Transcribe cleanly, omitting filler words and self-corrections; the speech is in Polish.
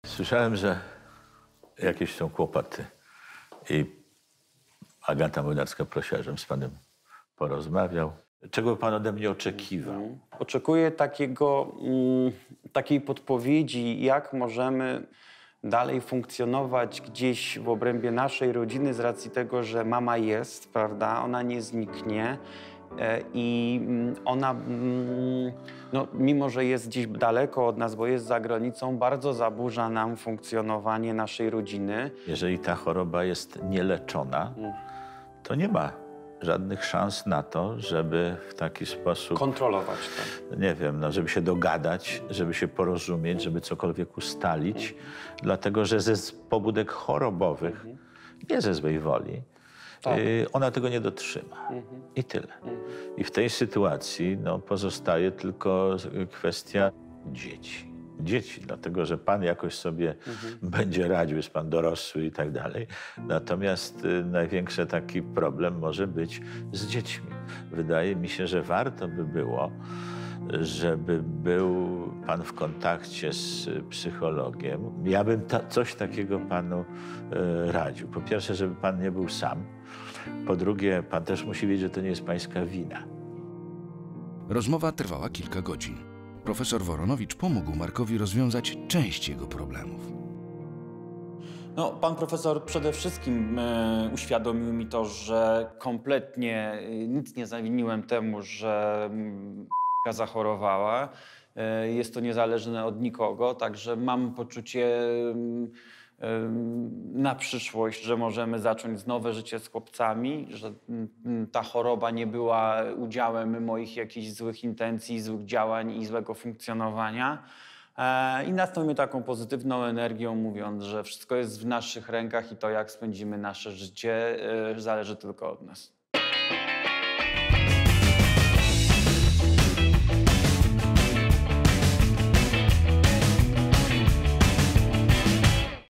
Słyszałem, że jakieś są kłopoty i Agata Młynarska prosiła, żebym z panem porozmawiał. Czego pan ode mnie oczekiwał? Oczekuję takiej podpowiedzi, jak możemy dalej funkcjonować gdzieś w obrębie naszej rodziny z racji tego, że mama jest, prawda? Ona nie zniknie. I ona, no, mimo że jest gdzieś daleko od nas, bo jest za granicą, bardzo zaburza nam funkcjonowanie naszej rodziny. Jeżeli ta choroba jest nieleczona, to nie ma żadnych szans na to, żeby w taki sposób, Kontrolować to. nie wiem, no, żeby się dogadać, żeby się porozumieć, żeby cokolwiek ustalić, dlatego że ze pobudek chorobowych, nie ze złej woli, Tak. ona tego nie dotrzyma. I tyle. I w tej sytuacji no, pozostaje tylko kwestia dzieci. Dzieci, dlatego że pan jakoś sobie będzie radził, jest pan dorosły i tak dalej. Natomiast największy taki problem może być z dziećmi. Wydaje mi się, że warto by było, żeby był pan w kontakcie z psychologiem. Ja bym coś takiego panu radził. Po pierwsze, żeby pan nie był sam. Po drugie, pan też musi wiedzieć, że to nie jest pańska wina. Rozmowa trwała kilka godzin. Profesor Woronowicz pomógł Markowi rozwiązać część jego problemów. No, pan profesor przede wszystkim uświadomił mi to, że kompletnie nic nie zawiniłem temu, że zachorowała. Jest to niezależne od nikogo, także mam poczucie na przyszłość, że możemy zacząć nowe życie z chłopcami, że ta choroba nie była udziałem moich jakichś złych intencji, złych działań i złego funkcjonowania. I nastawił mnie taką pozytywną energią, mówiąc, że wszystko jest w naszych rękach i to, jak spędzimy nasze życie, zależy tylko od nas.